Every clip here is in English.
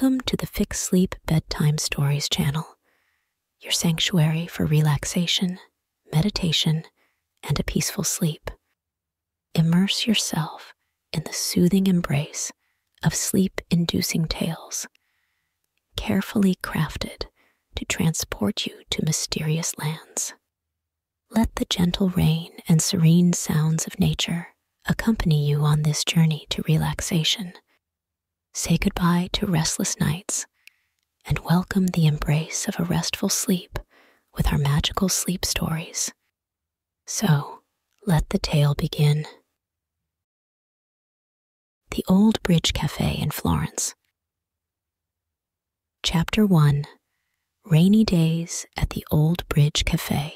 Welcome to the FixSleep Bedtime Stories Channel, your sanctuary for relaxation, meditation, and a peaceful sleep. Immerse yourself in the soothing embrace of sleep-inducing tales, carefully crafted to transport you to mysterious lands. Let the gentle rain and serene sounds of nature accompany you on this journey to relaxation. Say goodbye to restless nights and welcome the embrace of a restful sleep with our magical sleep stories. So, let the tale begin. The Old Bridge Café in Florence. Chapter 1: Rainy Days at the Old Bridge Café.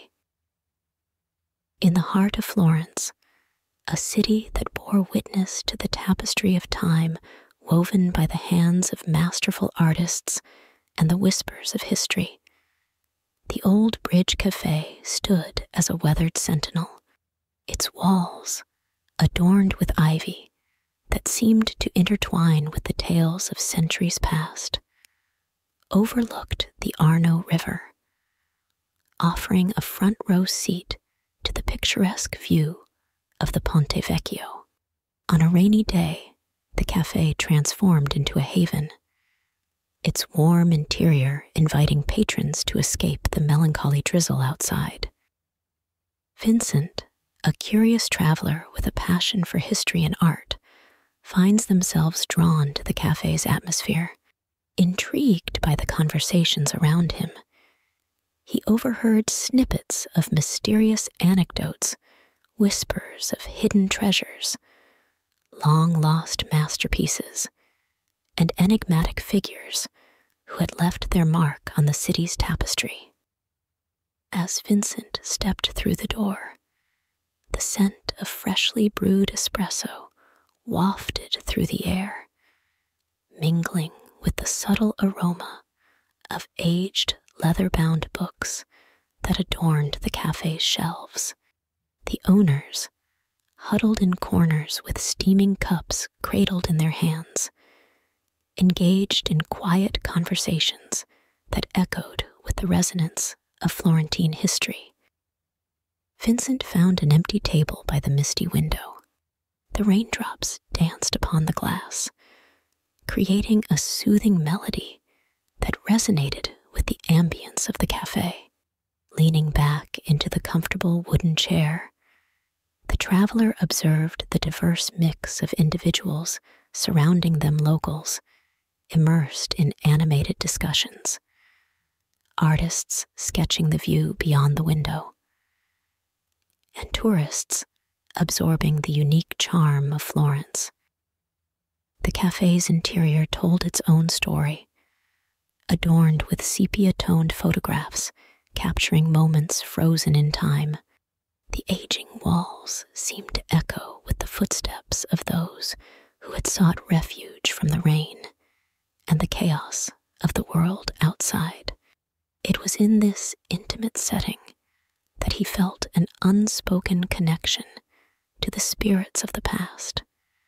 In the heart of Florence, a city that bore witness to the tapestry of time woven by the hands of masterful artists and the whispers of history, the Old Bridge Café stood as a weathered sentinel, its walls adorned with ivy that seemed to intertwine with the tales of centuries past, overlooked the Arno River, offering a front-row seat to the picturesque view of the Ponte Vecchio. On a rainy day, the café transformed into a haven, its warm interior inviting patrons to escape the melancholy drizzle outside. Vincent, a curious traveler with a passion for history and art, finds themselves drawn to the café's atmosphere. Intrigued by the conversations around him, he overheard snippets of mysterious anecdotes, whispers of hidden treasures, long-lost masterpieces, and enigmatic figures who had left their mark on the city's tapestry. As Vincent stepped through the door, the scent of freshly brewed espresso wafted through the air, mingling with the subtle aroma of aged leather-bound books that adorned the café's shelves. The owners, huddled in corners with steaming cups cradled in their hands, engaged in quiet conversations that echoed with the resonance of Florentine history. Vincent found an empty table by the misty window. The raindrops danced upon the glass, creating a soothing melody that resonated with the ambience of the café. Leaning back into the comfortable wooden chair, the traveler observed the diverse mix of individuals surrounding them, locals immersed in animated discussions, artists sketching the view beyond the window, and tourists absorbing the unique charm of Florence. The café's interior told its own story, adorned with sepia-toned photographs capturing moments frozen in time. The aging walls seemed to echo with the footsteps of those who had sought refuge from the rain and the chaos of the world outside. It was in this intimate setting that he felt an unspoken connection to the spirits of the past,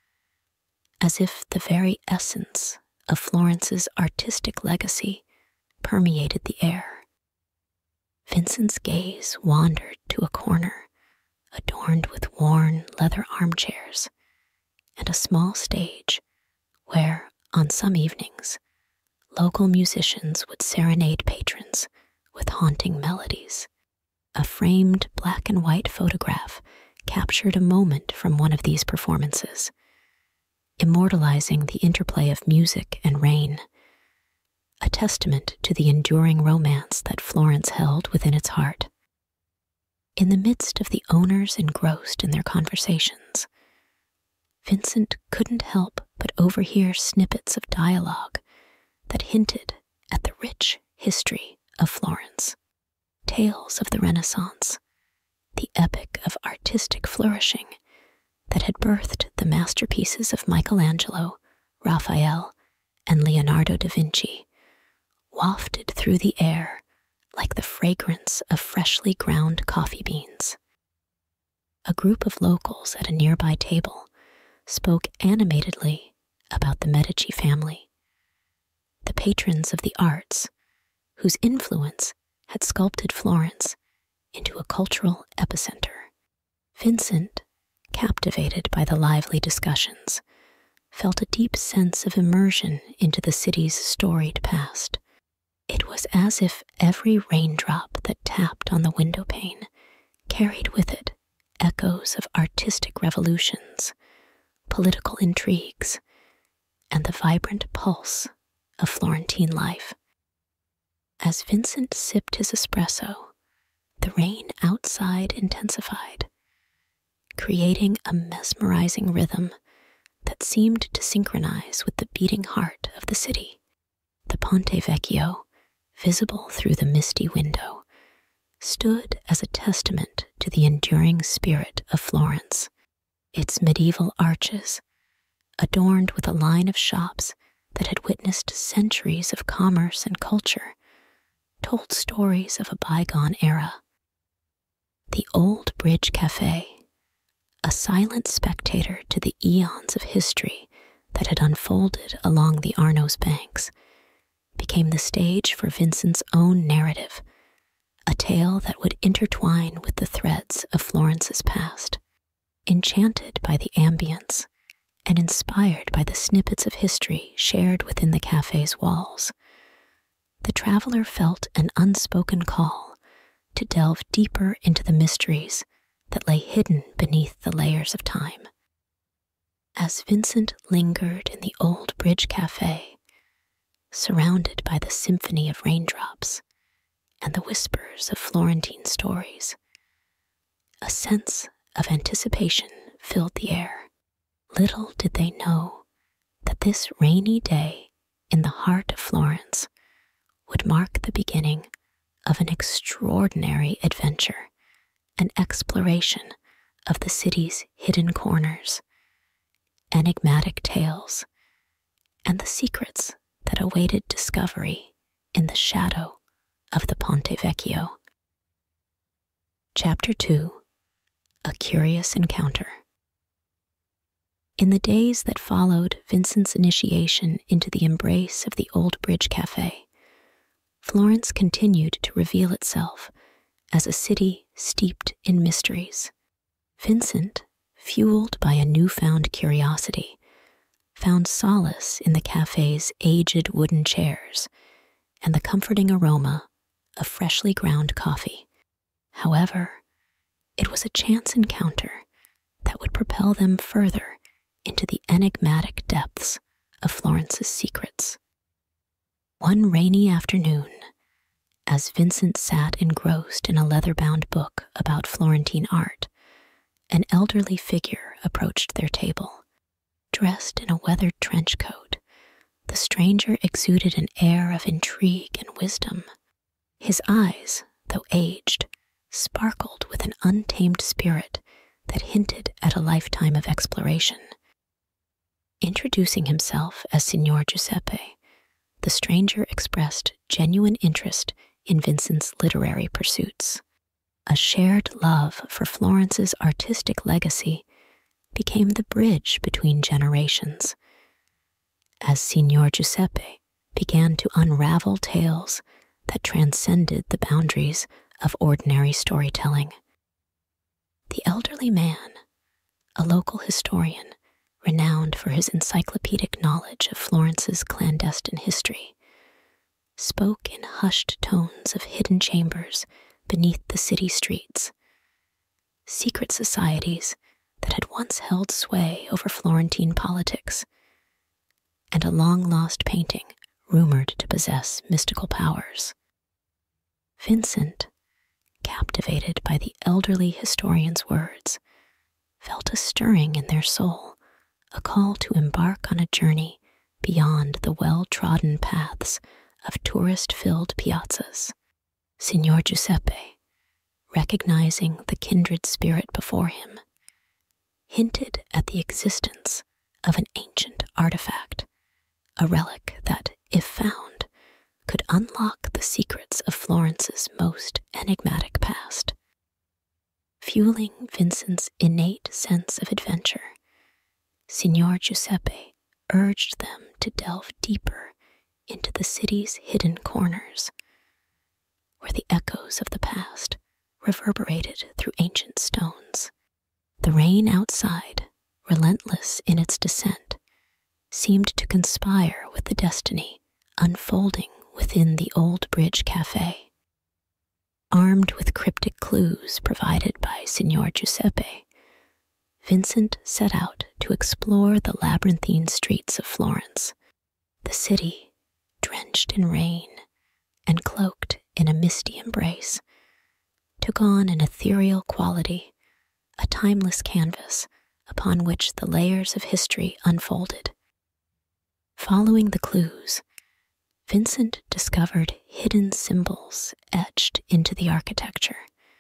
as if the very essence of Florence's artistic legacy permeated the air. Vincent's gaze wandered to a corner adorned with worn leather armchairs and a small stage where, on some evenings, local musicians would serenade patrons with haunting melodies. A framed black and white photograph captured a moment from one of these performances, immortalizing the interplay of music and rain, a testament to the enduring romance that Florence held within its heart. In the midst of the owners engrossed in their conversations, Vincent couldn't help but overhear snippets of dialogue that hinted at the rich history of Florence. Tales of the Renaissance, the epic of artistic flourishing that had birthed the masterpieces of Michelangelo, Raphael, and Leonardo da Vinci, wafted through the air like the fragrance of freshly ground coffee beans. A group of locals at a nearby table spoke animatedly about the Medici family, the patrons of the arts, whose influence had sculpted Florence into a cultural epicenter. Vincent, captivated by the lively discussions, felt a deep sense of immersion into the city's storied past. It was as if every raindrop that tapped on the window pane carried with it echoes of artistic revolutions, political intrigues, and the vibrant pulse of Florentine life. As Vincent sipped his espresso, the rain outside intensified, creating a mesmerizing rhythm that seemed to synchronize with the beating heart of the city. The Ponte Vecchio, visible through the misty window, stood as a testament to the enduring spirit of Florence. Its medieval arches, adorned with a line of shops that had witnessed centuries of commerce and culture, told stories of a bygone era. The Old Bridge Café, a silent spectator to the eons of history that had unfolded along the Arno's banks, became the stage for Vincent's own narrative, a tale that would intertwine with the threads of Florence's past. Enchanted by the ambience and inspired by the snippets of history shared within the cafe's walls, the traveler felt an unspoken call to delve deeper into the mysteries that lay hidden beneath the layers of time. As Vincent lingered in the Old Bridge Café, surrounded by the symphony of raindrops and the whispers of Florentine stories, a sense of anticipation filled the air. Little did they know that this rainy day in the heart of Florence would mark the beginning of an extraordinary adventure, an exploration of the city's hidden corners, enigmatic tales, and the secrets that awaited discovery in the shadow of the Ponte Vecchio. Chapter 2: A Curious Encounter. In the days that followed Vincent's initiation into the embrace of the Old Bridge Café, Florence continued to reveal itself as a city steeped in mysteries. Vincent, fueled by a newfound curiosity, found solace in the cafe's aged wooden chairs and the comforting aroma of freshly ground coffee. However, it was a chance encounter that would propel them further into the enigmatic depths of Florence's secrets. One rainy afternoon, as Vincent sat engrossed in a leather-bound book about Florentine art, an elderly figure approached their table. Dressed in a weathered trench coat, the stranger exuded an air of intrigue and wisdom. His eyes, though aged, sparkled with an untamed spirit that hinted at a lifetime of exploration. Introducing himself as Signor Giuseppe, the stranger expressed genuine interest in Vincent's literary pursuits. A shared love for Florence's artistic legacy became the bridge between generations. As Signor Giuseppe began to unravel tales that transcended the boundaries of ordinary storytelling, the elderly man, a local historian renowned for his encyclopedic knowledge of Florence's clandestine history, spoke in hushed tones of hidden chambers beneath the city streets, secret societies that had once held sway over Florentine politics, and a long-lost painting rumored to possess mystical powers. Vincent, captivated by the elderly historian's words, felt a stirring in their soul, a call to embark on a journey beyond the well-trodden paths of tourist-filled piazzas. Signor Giuseppe, recognizing the kindred spirit before him, hinted at the existence of an ancient artifact, a relic that, if found, could unlock the secrets of Florence's most enigmatic past. Fueling Vincent's innate sense of adventure, Signor Giuseppe urged them to delve deeper into the city's hidden corners, where the echoes of the past reverberated through ancient stones. The rain outside, relentless in its descent, seemed to conspire with the destiny unfolding within the Old Bridge Café. Armed with cryptic clues provided by Signor Giuseppe, Vincent set out to explore the labyrinthine streets of Florence. The city, drenched in rain and cloaked in a misty embrace, took on an ethereal quality, a timeless canvas upon which the layers of history unfolded. Following the clues, Vincent discovered hidden symbols etched into the architecture,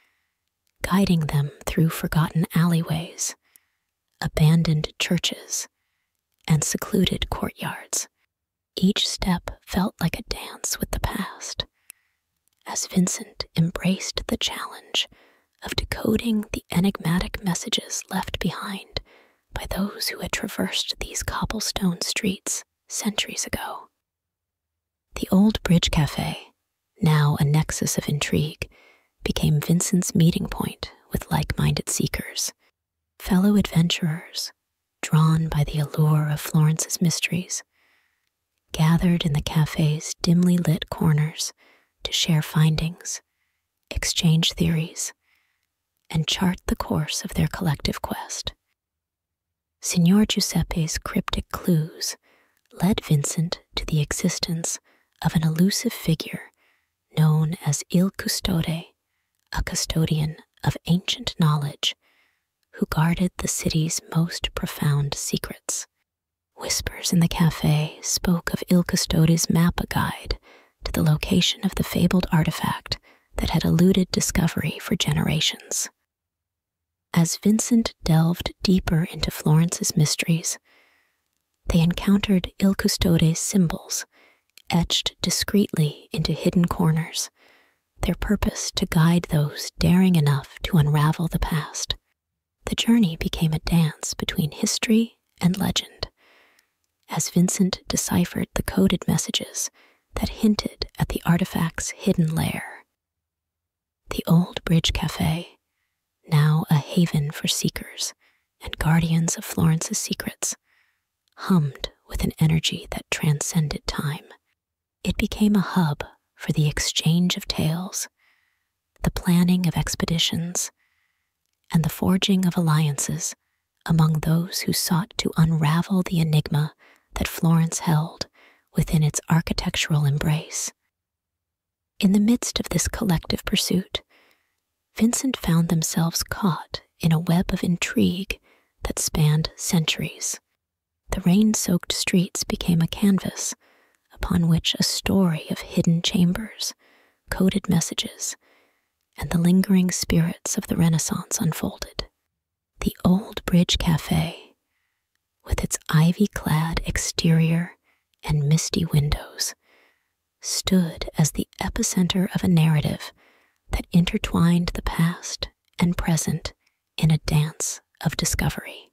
guiding them through forgotten alleyways, abandoned churches, and secluded courtyards. Each step felt like a dance with the past, as Vincent embraced the challenge of decoding the enigmatic messages left behind by those who had traversed these cobblestone streets centuries ago. The Old Bridge Café, now a nexus of intrigue, became Vincent's meeting point with like-minded seekers, fellow adventurers drawn by the allure of Florence's mysteries, gathered in the cafe's dimly lit corners to share findings, exchange theories, and chart the course of their collective quest. Signor Giuseppe's cryptic clues led Vincent to the existence of an elusive figure known as Il Custode, a custodian of ancient knowledge who guarded the city's most profound secrets. Whispers in the cafe spoke of Il Custode's mappa guide to the location of the fabled artifact that had eluded discovery for generations. As Vincent delved deeper into Florence's mysteries, they encountered Il Custode's symbols etched discreetly into hidden corners, their purpose to guide those daring enough to unravel the past. The journey became a dance between history and legend, as Vincent deciphered the coded messages that hinted at the artifact's hidden lair. The Old Bridge Café, now a haven for seekers and guardians of Florence's secrets, hummed with an energy that transcended time. It became a hub for the exchange of tales, the planning of expeditions, and the forging of alliances among those who sought to unravel the enigma that Florence held within its architectural embrace. In the midst of this collective pursuit, Vincent found themselves caught in a web of intrigue that spanned centuries. The rain-soaked streets became a canvas upon which a story of hidden chambers, coded messages, and the lingering spirits of the Renaissance unfolded. The Old Bridge Café, with its ivy-clad exterior and misty windows, stood as the epicenter of a narrative that intertwined the past and present in a dance of discovery.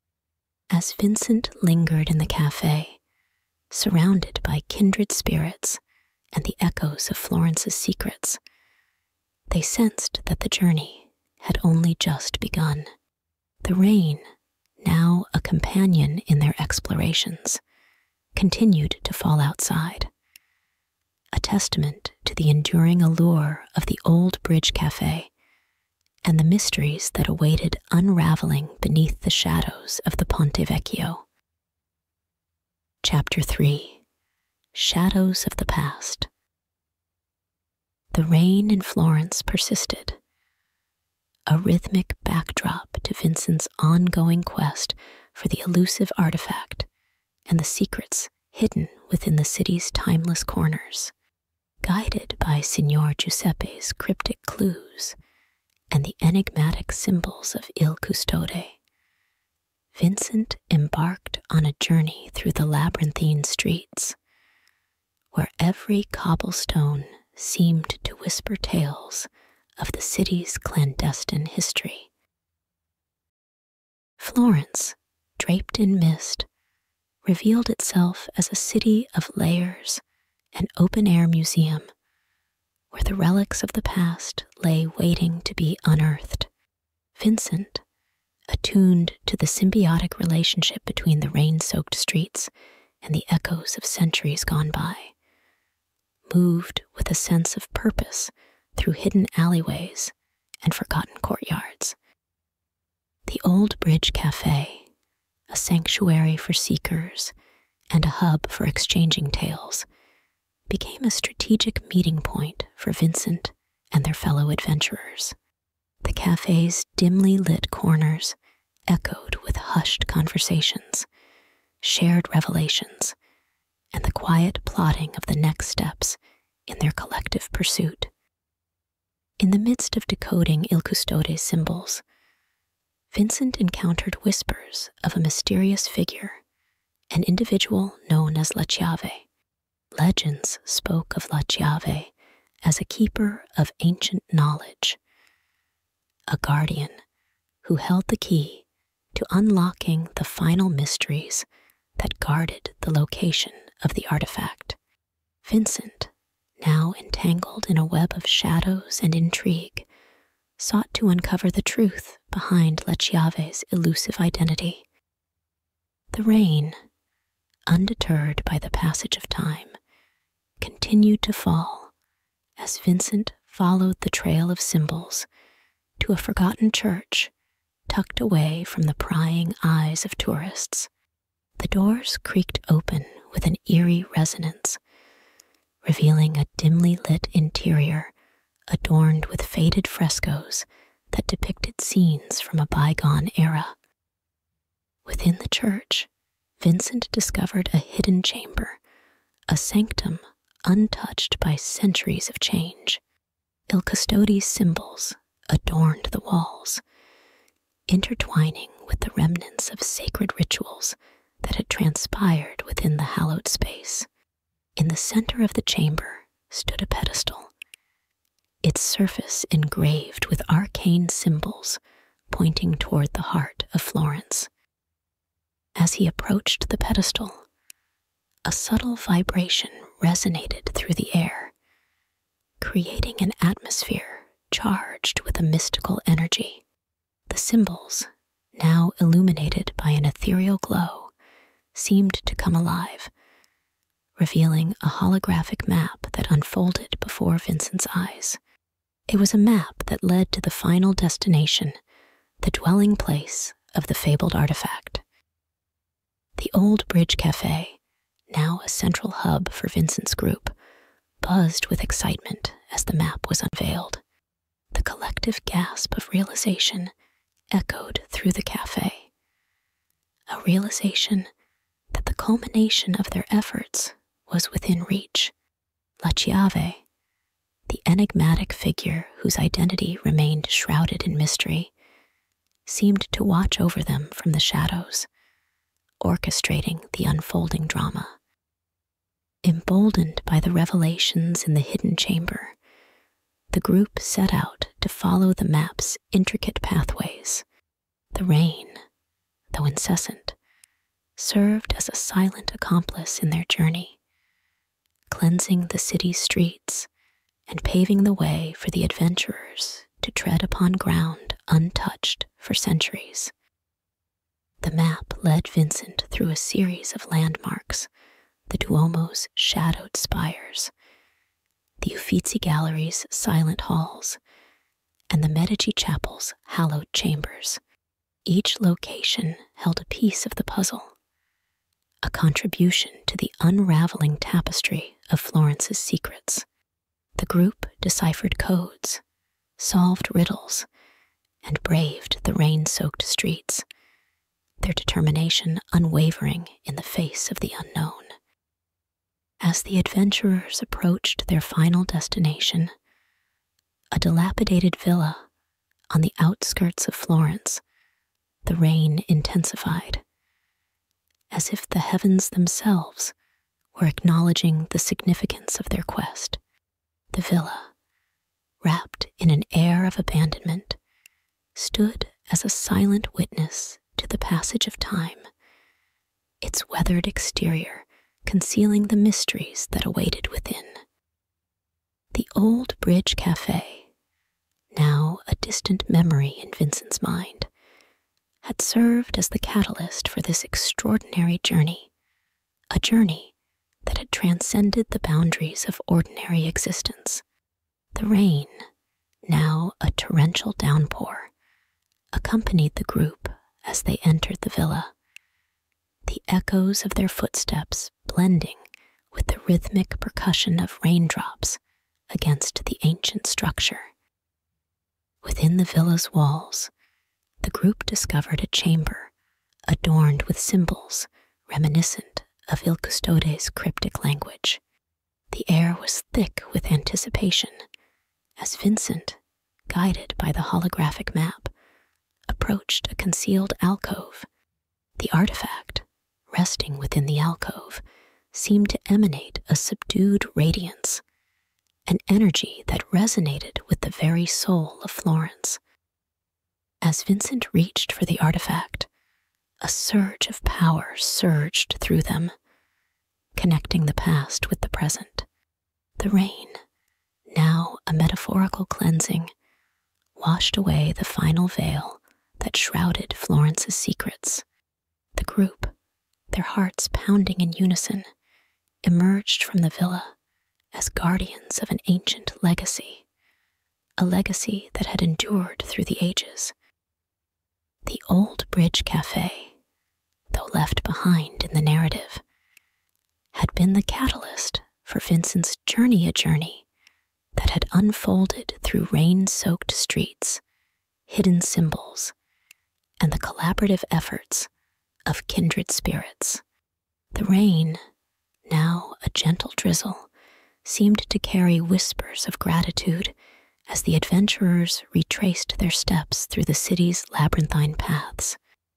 As Vincent lingered in the cafe, surrounded by kindred spirits and the echoes of Florence's secrets, they sensed that the journey had only just begun. The rain, now a companion in their explorations, continued to fall outside, a testament to the enduring allure of the Old Bridge Café and the mysteries that awaited unraveling beneath the shadows of the Ponte Vecchio. Chapter 3: Shadows of the Past. The rain in Florence persisted, a rhythmic backdrop to Vincent's ongoing quest for the elusive artifact and the secrets hidden within the city's timeless corners. Guided by Signor Giuseppe's cryptic clues and the enigmatic symbols of Il Custode, Vincent embarked on a journey through the labyrinthine streets, where every cobblestone seemed to whisper tales of the city's clandestine history. Florence, draped in mist, revealed itself as a city of layers an open-air museum where the relics of the past lay waiting to be unearthed. Vincent, attuned to the symbiotic relationship between the rain-soaked streets and the echoes of centuries gone by, moved with a sense of purpose through hidden alleyways and forgotten courtyards. The Old Bridge Café, a sanctuary for seekers and a hub for exchanging tales, became a strategic meeting point for Vincent and their fellow adventurers. The cafe's dimly lit corners echoed with hushed conversations, shared revelations, and the quiet plotting of the next steps in their collective pursuit. In the midst of decoding Il Custode's symbols, Vincent encountered whispers of a mysterious figure, an individual known as La Chiave. Legends spoke of La Chiave as a keeper of ancient knowledge, a guardian who held the key to unlocking the final mysteries that guarded the location of the artifact. Vincent, now entangled in a web of shadows and intrigue, sought to uncover the truth behind La Chiave's elusive identity. The rain, undeterred by the passage of time, continued to fall as Vincent followed the trail of symbols to a forgotten church tucked away from the prying eyes of tourists. The doors creaked open with an eerie resonance, revealing a dimly lit interior adorned with faded frescoes that depicted scenes from a bygone era. Within the church, Vincent discovered a hidden chamber, a sanctum untouched by centuries of change. Il Custode's symbols adorned the walls, intertwining with the remnants of sacred rituals that had transpired within the hallowed space. In the center of the chamber stood a pedestal, its surface engraved with arcane symbols pointing toward the heart of Florence. As he approached the pedestal, a subtle vibration resonated through the air, creating an atmosphere charged with a mystical energy. The symbols, now illuminated by an ethereal glow, seemed to come alive, revealing a holographic map that unfolded before Vincent's eyes. It was a map that led to the final destination, the dwelling place of the fabled artifact. The Old Bridge Café, now a central hub for Vincent's group, buzzed with excitement as the map was unveiled. The collective gasp of realization echoed through the café, a realization that the culmination of their efforts was within reach. La Chiave, the enigmatic figure whose identity remained shrouded in mystery, seemed to watch over them from the shadows, orchestrating the unfolding drama. Emboldened by the revelations in the hidden chamber, the group set out to follow the map's intricate pathways. The rain, though incessant, served as a silent accomplice in their journey, cleansing the city's streets and paving the way for the adventurers to tread upon ground untouched for centuries. The map led Vincent through a series of landmarks, the Duomo's shadowed spires, the Uffizi Gallery's silent halls, and the Medici Chapel's hallowed chambers. Each location held a piece of the puzzle, a contribution to the unraveling tapestry of Florence's secrets. The group deciphered codes, solved riddles, and braved the rain-soaked streets, their determination unwavering in the face of the unknown. As the adventurers approached their final destination, a dilapidated villa on the outskirts of Florence, the rain intensified, as if the heavens themselves were acknowledging the significance of their quest. The villa, wrapped in an air of abandonment, stood as a silent witness to the passage of time, its weathered exterior concealing the mysteries that awaited within. The Old Bridge Café, now a distant memory in Vincent's mind, had served as the catalyst for this extraordinary journey, a journey that had transcended the boundaries of ordinary existence. The rain, now a torrential downpour, accompanied the group as they entered the villa, the echoes of their footsteps blending with the rhythmic percussion of raindrops against the ancient structure. Within the villa's walls, the group discovered a chamber adorned with symbols reminiscent of Il Custode's cryptic language. The air was thick with anticipation as Vincent, guided by the holographic map, approached a concealed alcove. The artifact, resting within the alcove, seemed to emanate a subdued radiance, an energy that resonated with the very soul of Florence. As Vincent reached for the artifact, a surge of power surged through them, connecting the past with the present. The rain, now a metaphorical cleansing, washed away the final veil that shrouded Florence's secrets. The group, their hearts pounding in unison, emerged from the villa as guardians of an ancient legacy, a legacy that had endured through the ages. The Old Bridge Café, though left behind in the narrative, had been the catalyst for Vincent's journey, a journey that had unfolded through rain-soaked streets, hidden symbols, and the collaborative efforts of kindred spirits. The rain, now a gentle drizzle, seemed to carry whispers of gratitude as the adventurers retraced their steps through the city's labyrinthine paths.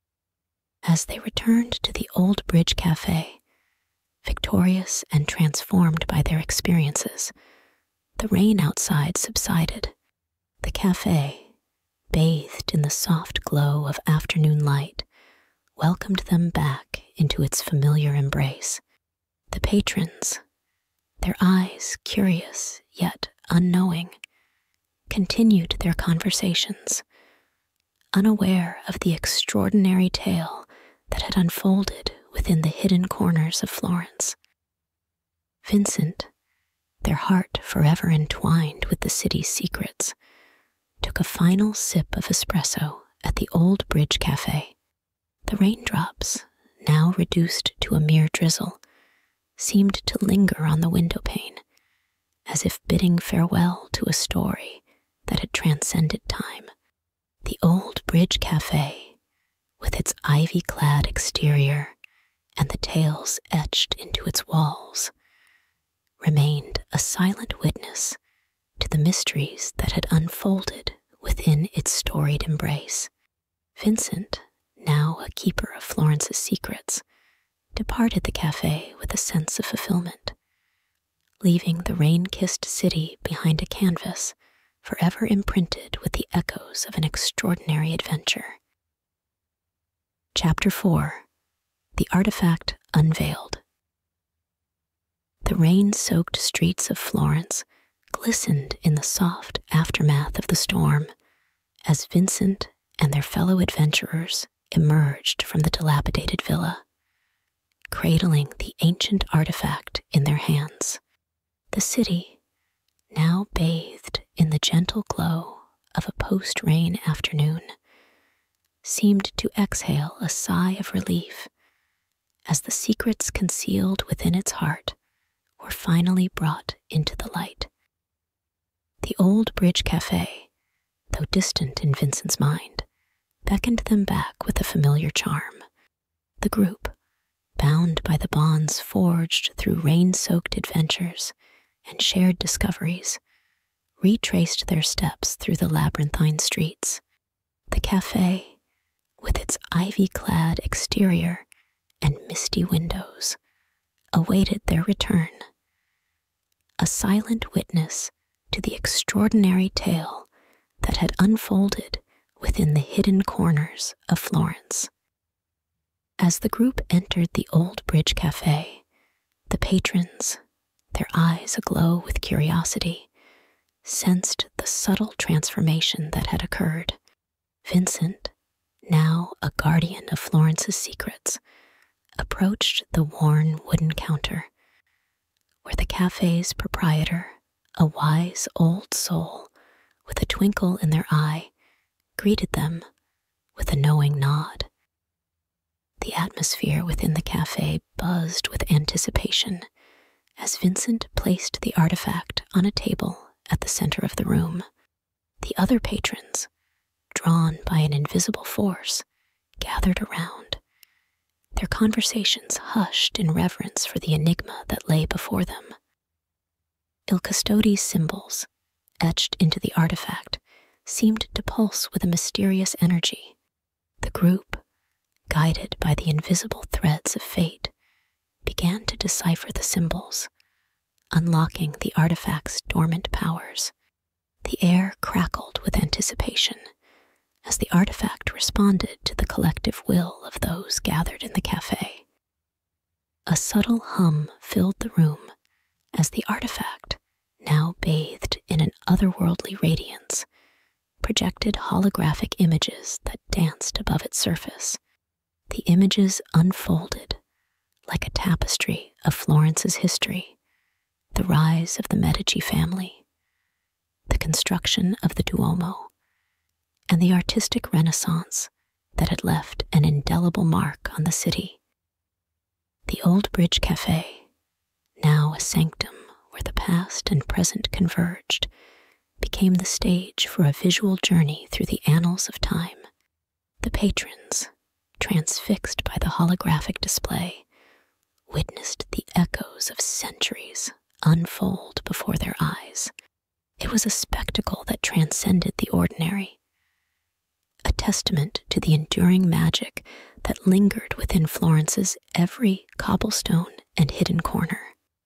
As they returned to the Old Bridge Café, victorious and transformed by their experiences, the rain outside subsided. The café, bathed in the soft glow of afternoon light, welcomed them back into its familiar embrace. The patrons, their eyes curious yet unknowing, continued their conversations, unaware of the extraordinary tale that had unfolded within the hidden corners of Florence. Vincent, their heart forever entwined with the city's secrets, took a final sip of espresso at the Old Bridge Café. The raindrops, now reduced to a mere drizzle, seemed to linger on the window pane, as if bidding farewell to a story that had transcended time. The Old Bridge Café, with its ivy-clad exterior and the tales etched into its walls, remained a silent witness to the mysteries that had unfolded within its storied embrace. Vincent, now a keeper of Florence's secrets, departed the café with a sense of fulfillment, leaving the rain-kissed city behind a canvas forever imprinted with the echoes of an extraordinary adventure. Chapter 4. The Artifact Unveiled. The rain-soaked streets of Florence glistened in the soft aftermath of the storm as Vincent and their fellow adventurers emerged from the dilapidated villa, cradling the ancient artifact in their hands. The city, now bathed in the gentle glow of a post-rain afternoon, seemed to exhale a sigh of relief as the secrets concealed within its heart were finally brought into the light. The Old Bridge Café, though distant in Vincent's mind, beckoned them back with a familiar charm. The group, bound by the bonds forged through rain-soaked adventures and shared discoveries, retraced their steps through the labyrinthine streets. The café, with its ivy-clad exterior and misty windows, awaited their return, a silent witness to the extraordinary tale that had unfolded within the hidden corners of Florence. As the group entered the Old Bridge Café, The patrons, their eyes aglow with curiosity, sensed the subtle transformation that had occurred. Vincent, now a guardian of Florence's secrets, approached the worn wooden counter, where the cafe's proprietor, a wise old soul with a twinkle in their eye, greeted them with a knowing nod. The atmosphere within the cafe buzzed with anticipation as Vincent placed the artifact on a table at the center of the room. The other patrons, drawn by an invisible force, gathered around, their conversations hushed in reverence for the enigma that lay before them. Il Custode's symbols, etched into the artifact, seemed to pulse with a mysterious energy. The group, guided by the invisible threads of fate, began to decipher the symbols, unlocking the artifact's dormant powers. The air crackled with anticipation as the artifact responded to the collective will of those gathered in the cafe. A subtle hum filled the room as the artifact, now bathed in an otherworldly radiance, projected holographic images that danced above its surface. The images unfolded like a tapestry of Florence's history, the rise of the Medici family, the construction of the Duomo, and the artistic renaissance that had left an indelible mark on the city. The Old Bridge Café, now a sanctum where the past and present converged, became the stage for a visual journey through the annals of time. The patrons, transfixed by the holographic display, witnessed the echoes of centuries unfold before their eyes. It was a spectacle that transcended the ordinary, a testament to the enduring magic that lingered within Florence's every cobblestone and hidden corner.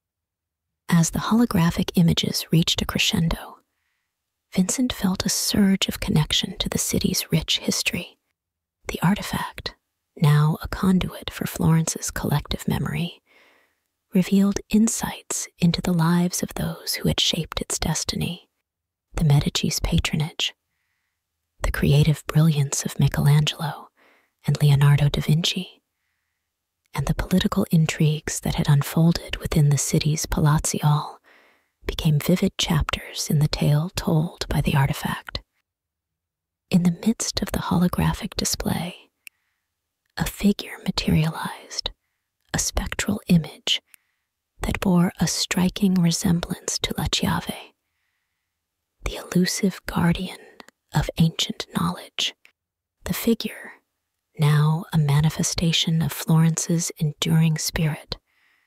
As the holographic images reached a crescendo, Vincent felt a surge of connection to the city's rich history. The artifact, now a conduit for Florence's collective memory, revealed insights into the lives of those who had shaped its destiny: the Medici's patronage, the creative brilliance of Michelangelo and Leonardo da Vinci, and the political intrigues that had unfolded within the city's palazzi all became vivid chapters in the tale told by the artifact. In the midst of the holographic display, a figure materialized, a spectral image that bore a striking resemblance to La Chiave, the elusive guardian of ancient knowledge. The figure, now a manifestation of Florence's enduring spirit,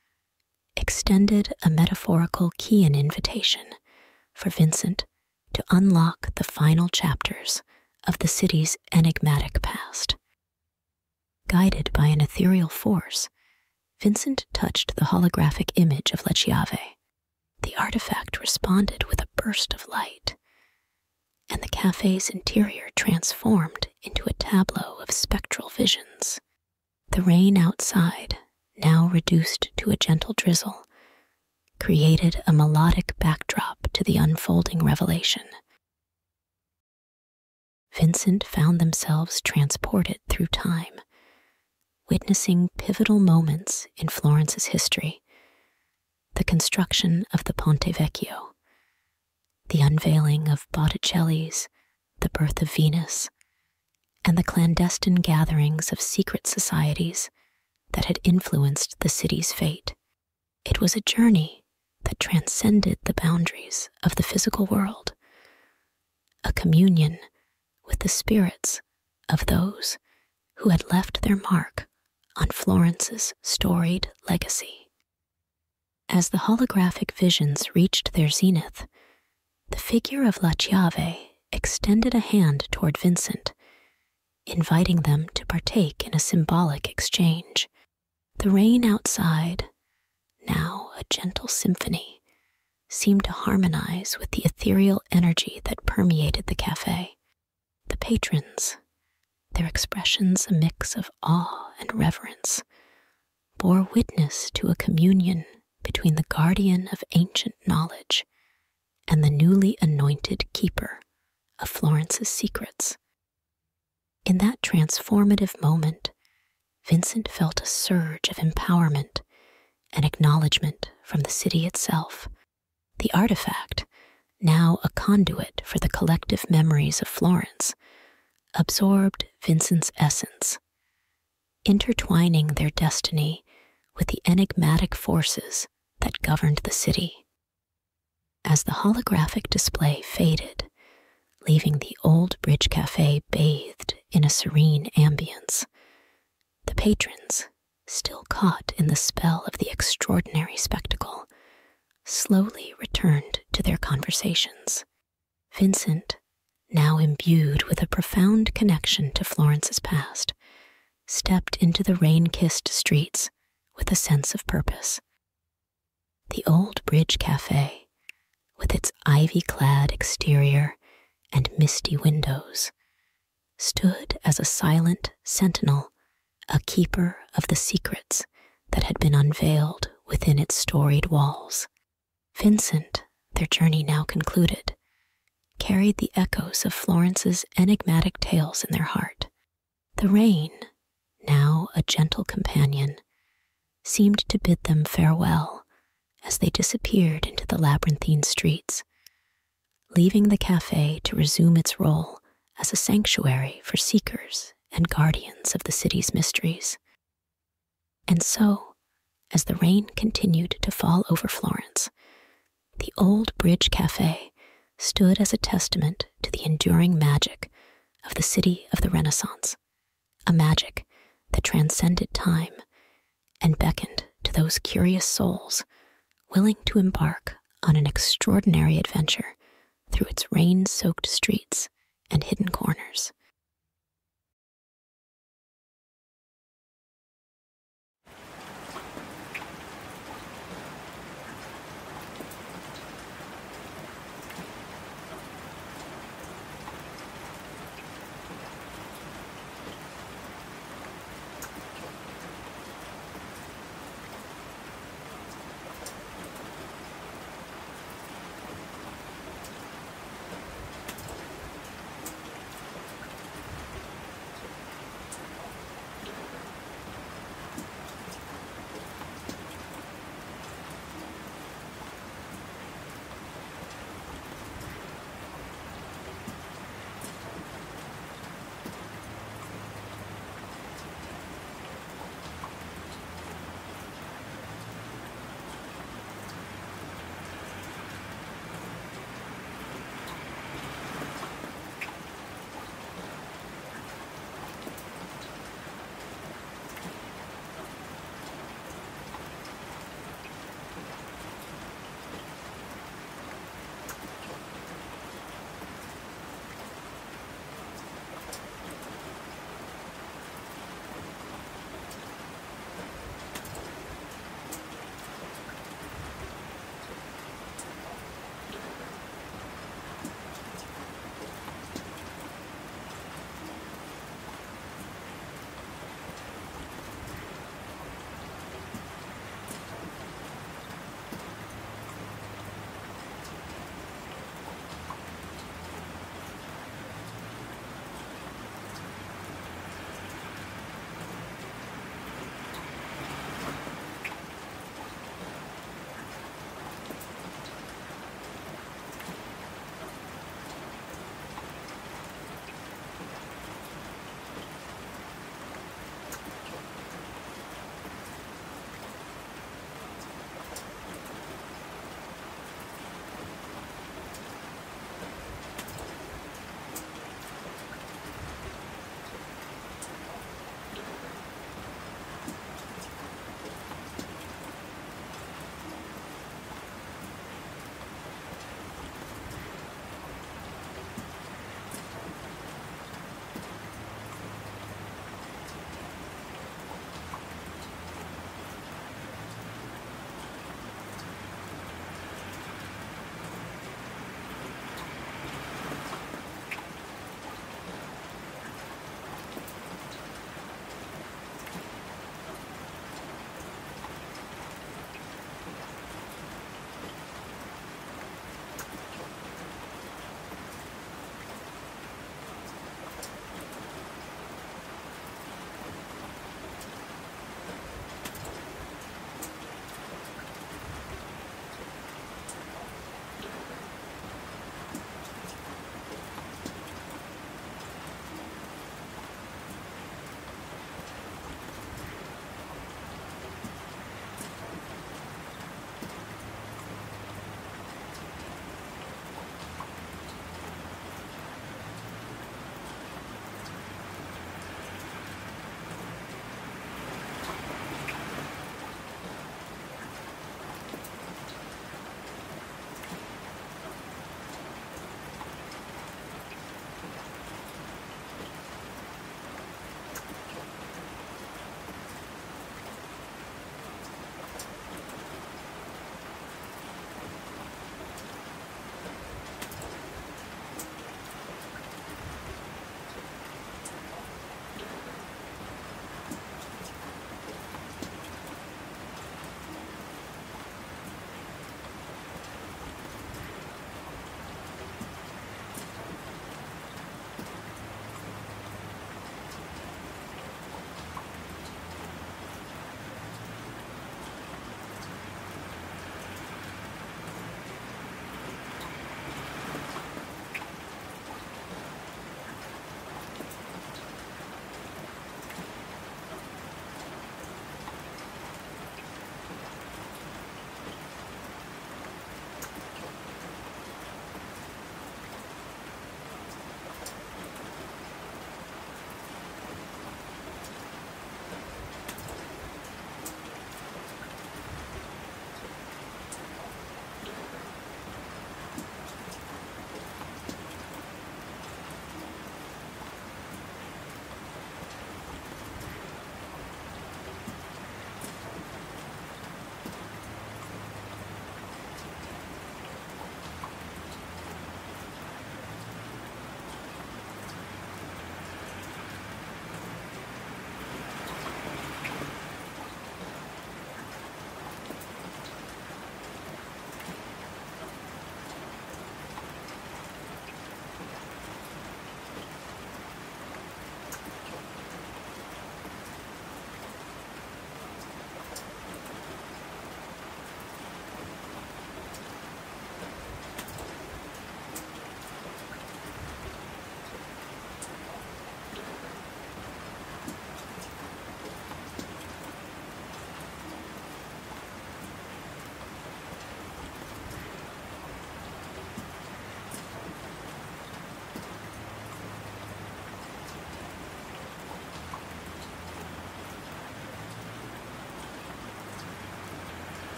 extended a metaphorical key and invitation for Vincent to unlock the final chapters of the city's enigmatic past. Guided by an ethereal force, Vincent touched the holographic image of La Chiave. The artifact responded with a burst of light, and the cafe's interior transformed into a tableau of spectral visions. The rain outside, now reduced to a gentle drizzle, created a melodic backdrop to the unfolding revelation. Vincent found themselves transported through time, witnessing pivotal moments in Florence's history: the construction of the Ponte Vecchio, the unveiling of Botticelli's The Birth of Venus, and the clandestine gatherings of secret societies that had influenced the city's fate. It was a journey that transcended the boundaries of the physical world, a communion with the spirits of those who had left their mark on Florence's storied legacy. As the holographic visions reached their zenith, the figure of La Chiave extended a hand toward Vincent, inviting them to partake in a symbolic exchange. The rain outside, now a gentle symphony, seemed to harmonize with the ethereal energy that permeated the cafe. The patrons, their expressions a mix of awe and reverence, bore witness to a communion between the guardian of ancient knowledge and the newly anointed keeper of Florence's secrets. In that transformative moment, Vincent felt a surge of empowerment and acknowledgement from the city itself. The artifact, now a conduit for the collective memories of Florence, absorbed Vincent's essence, intertwining their destiny with the enigmatic forces that governed the city. As the holographic display faded, leaving the Old Bridge Café bathed in a serene ambience, the patrons, still caught in the spell of the extraordinary spectacle, slowly returned to their conversations. Vincent, now imbued with a profound connection to Florence's past, stepped into the rain-kissed streets with a sense of purpose. The Old Bridge Café, with its ivy-clad exterior and misty windows, stood as a silent sentinel, a keeper of the secrets that had been unveiled within its storied walls. Vincent, their journey now concluded, carried the echoes of Florence's enigmatic tales in their heart. The rain, now a gentle companion, seemed to bid them farewell as they disappeared into the labyrinthine streets, leaving the cafe to resume its role as a sanctuary for seekers and guardians of the city's mysteries. And so, as the rain continued to fall over Florence, the Old Bridge Café stood as a testament to the enduring magic of the city of the Renaissance, a magic that transcended time and beckoned to those curious souls willing to embark on an extraordinary adventure through its rain-soaked streets and hidden corners.